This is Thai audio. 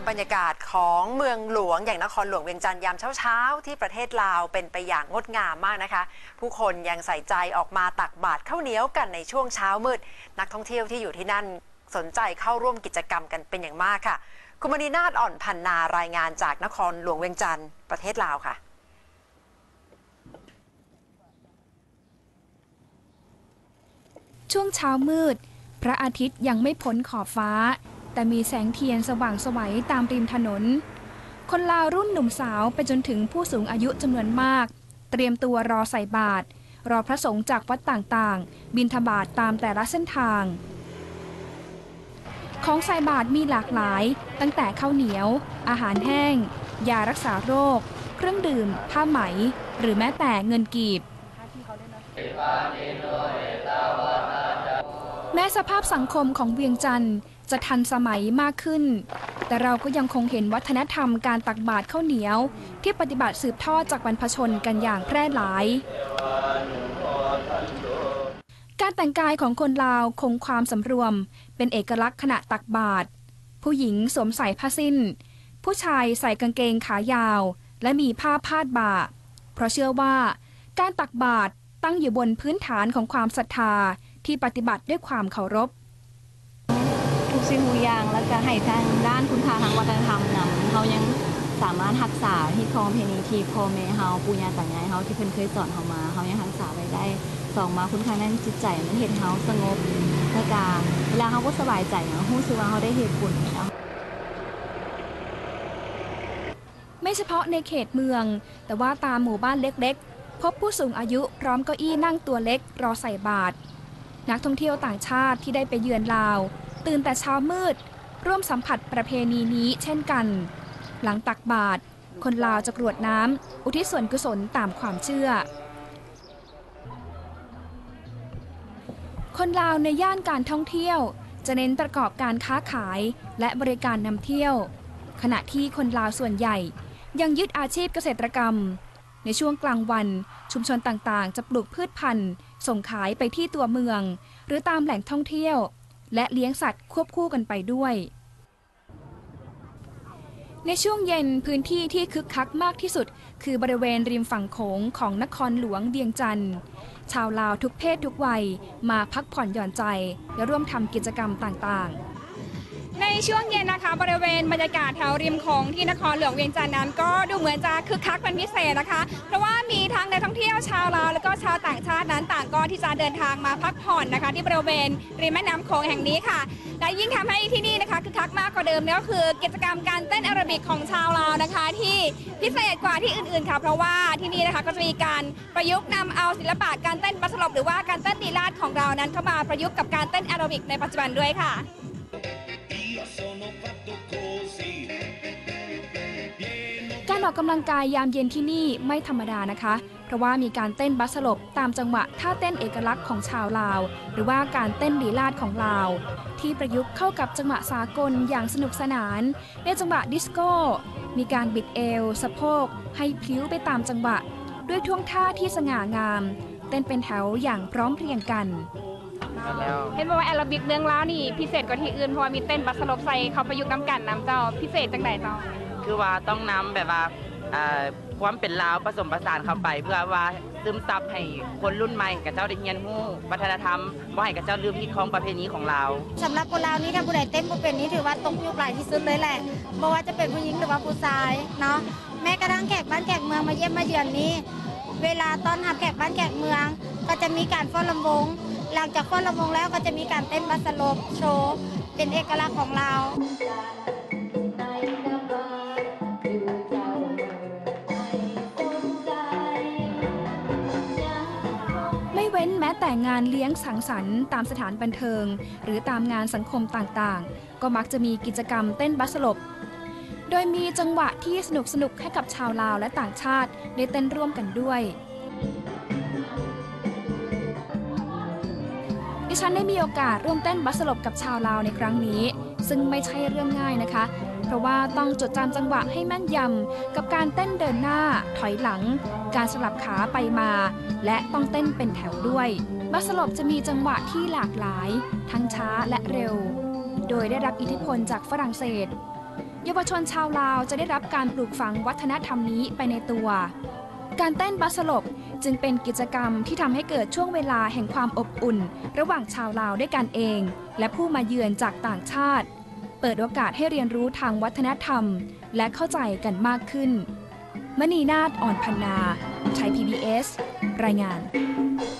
บรรยากาศของเมืองหลวงอย่างนครหลวงเวียงจันทร์ยามเช้าๆที่ประเทศลาวเป็นไปอย่างงดงามมากนะคะผู้คนยังใส่ใจออกมาตักบาตรข้าวเหนียวกันในช่วงเช้ามืดนักท่องเที่ยวที่อยู่ที่นั่นสนใจเข้าร่วมกิจกรรมกันเป็นอย่างมากค่ะคุณมณีนาฏอ่อนพันนารายงานจากนครหลวงเวียงจันทร์ประเทศลาวค่ะช่วงเช้ามืดพระอาทิตย์ยังไม่พ้นขอบฟ้าแต่มีแสงเทียนสว่างไสวตามริมถนนคนลาวรุ่นหนุ่มสาวไปจนถึงผู้สูงอายุจำนวนมากเตรียมตัวรอใส่บาตรรอพระสงฆ์จากวัดต่างๆบิณฑบาตตามแต่ละเส้นทางของใส่บาตรมีหลากหลายตั้งแต่ข้าวเหนียวอาหารแห้งยารักษาโรคเครื่องดื่มผ้าไหมหรือแม้แต่เงินกีบแม้สภาพสังคมของเวียงจันทร์จะทันสมัยมากขึ้นแต่เราก็ยังคงเห็นวัฒนธรรมการตักบาตรข้าวเหนียวที่ปฏิบัติสืบทอดจากบรรพชนกันอย่างแพร่หลายการแต่งกายของคนลาวคงความสำรวมเป็นเอกลักษณ์ขณะตักบาตรผู้หญิงสวมใส่ผ้าสิ้นผู้ชายใส่กางเกงขายาวและมีผ้าพาดบ่าเพราะเชื่อว่าการตักบาตรตั้งอยู่บนพื้นฐานของความศรัทธาที่ปฏิบัติด้วยความเคารพทุกสิ่งทุกอย่างแล้วก็ให้ทางด้านคุณค่าทางวัฒนธรรมนะเขายังสามารถรักษาที่ครองเพณีที่พ่อแม่เขาปู่ย่าตายายเขาที่เพิ่นเคยสอนเขามาเขายังรักษาไว้ได้สองมาคุณค่านั้นจิตใจมันเห็นเขาสงบแล้วก็เวลาเขาก็สบายใจนะรู้สึกว่าเขาได้เหตุผลไม่เฉพาะในเขตเมืองแต่ว่าตามหมู่บ้านเล็กๆพบผู้สูงอายุพร้อมเก้าอี้นั่งตัวเล็กรอใส่บาตรนักท่องเที่ยวต่างชาติที่ได้ไปเยือนลาวตื่นแต่เช้ามืดร่วมสัมผัสประเพณีนี้เช่นกันหลังตักบาตรคนลาวจะกรวดน้ำอุทิศส่วนกุศลตามความเชื่อคนลาวในย่านการท่องเที่ยวจะเน้นประกอบการค้าขายและบริการนำเที่ยวขณะที่คนลาวส่วนใหญ่ยังยึดอาชีพเกษตรกรรมในช่วงกลางวันชุมชนต่างๆจะปลูกพืชพันธุ์ส่งขายไปที่ตัวเมืองหรือตามแหล่งท่องเที่ยวและเลี้ยงสัตว์ควบคู่กันไปด้วยในช่วงเย็นพื้นที่ที่คึกคักมากที่สุดคือบริเวณริมฝั่งโขงของนครหลวงเวียงจันทร์ชาวลาวทุกเพศทุกวัยมาพักผ่อนหย่อนใจและร่วมทำกิจกรรมต่างๆในช่วงเย็นนะคะบริเวณบรรยากาศแถวริมโขงที่นครหลวงเวียงจันทร์นั้นก็ดูเหมือนจะคึกคักเป็นพิเศษนะคะเพราะว่ามีทั้งนักท่องเที่ยวชาวลาวและก็ชาวต่างชาตินั้นต่างก็ที่จะเดินทางมาพักผ่อนนะคะที่บริเวณริมแม่น้ำโขงแห่งนี้ค่ะและยิ่งทำให้ที่นี่นะคะคึกคักมากกว่าเดิมก็คือกิจกรรมการเต้นแอโรบิกของชาวลาวนะคะที่พิเศษกว่าที่อื่นๆค่ะเพราะว่าที่นี่นะคะก็จะมีการประยุกต์นำเอาศิลปะการเต้นบัสลบหรือว่าการเต้นลีลาศของเรานั้นเข้ามาประยุกต์กับการเต้นแอโรบิกในปัจจุบันด้วยค่ะการออกกำลังกายยามเย็นที่นี่ไม่ธรรมดานะคะเพราะว่ามีการเต้นบัสลบตามจังหวะท่าเต้นเอกลักษณ์ของชาวลาวหรือว่าการเต้นลีลาศของลาวที่ประยุกต์เข้ากับจังหวะสากลอย่างสนุกสนานในจังหวะดิสโก้มีการบิดเอวสะโพกให้พลิ้วไปตามจังหวะด้วยท่วงท่าที่สง่างามเต้นเป็นแถวอย่างพร้อมเพรียงกันเห็นว่าแอโรบิกเมืองลาวนี่พิเศษกว่าที่อื่นเพราะมีเต้นบัสลบใส่เขาประยุกต์น้ำกันน้ำเจ้าพิเศษจังไหนเจ้าคือว่าต้องนำแบบว่าความเป็นลาวผสมผสานเข้าไปเพื่อว่าซึมซับให้คนรุ่นใหม่กับเจ้าได้เรียนรู้วัฒนธรรมบ่ให้กับเจ้าลืมฮิตของประเพณีของลาวสำหรับคนลาวนี่ถ้าผู้ใดเต้นบ่เป็นนี้ถือว่าตกยุคหลายที่สุดเลยแหละไม่ว่าจะเป็นผู้หญิงหรือว่าผู้ชายเนาะแม้กระทั่งแขกบ้านแขกเมืองมาเยี่ยมมาเยือนนี้เวลาต้อนรับแขกบ้านแขกเมืองก็จะมีการฟ้อนรำวงหลังจากฟ้อนรำวงแล้วก็จะมีการเต้นบัสลบโชว์เป็นเอกลักษณ์ของเราไม่เว้นแม้แต่งานเลี้ยงสังสรรค์ตามสถานบันเทิงหรือตามงานสังคมต่างๆก็มักจะมีกิจกรรมเต้นบัสลบโดยมีจังหวะที่สนุกให้กับชาวลาวและต่างชาติได้เต้นร่วมกันด้วยดิฉันได้มีโอกาสร่วมเต้นบัสลบกับชาวลาวในครั้งนี้ซึ่งไม่ใช่เรื่องง่ายนะคะเพราะว่าต้องจดจำจังหวะให้แม่นยำกับการเต้นเดินหน้าถอยหลังการสลับขาไปมาและต้องเต้นเป็นแถวด้วยบัสลบจะมีจังหวะที่หลากหลายทั้งช้าและเร็วโดยได้รับอิทธิพลจากฝรั่งเศสเยาวชนชาวลาวจะได้รับการปลูกฝังวัฒนธรรมนี้ไปในตัว การเต้นบัสลบจึงเป็นกิจกรรมที่ทำให้เกิดช่วงเวลาแห่งความอบอุ่นระหว่างชาวลาวด้วยกันเอง และผู้มาเยือนจากต่างชาติ เปิดโอกาสให้เรียนรู้ทางวัฒนธรรมและเข้าใจกันมากขึ้นมณีนาฏ อ่อนพันนา ไทย PBS รายงาน